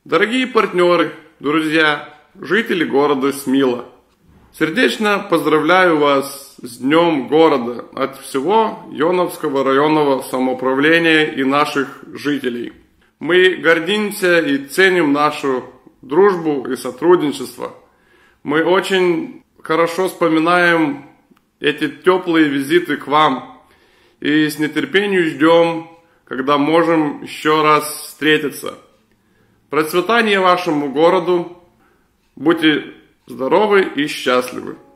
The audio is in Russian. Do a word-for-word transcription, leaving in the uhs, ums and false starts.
Дорогие партнеры, друзья, жители города Смила, сердечно поздравляю вас с Днем города от всего Йоновского районного самоуправления и наших жителей. Мы гордимся и ценим нашу дружбу и сотрудничество. Мы очень хорошо вспоминаем эти теплые визиты к вам и с нетерпением ждем, когда можем еще раз встретиться. Процветания вашему городу, будьте здоровы и счастливы.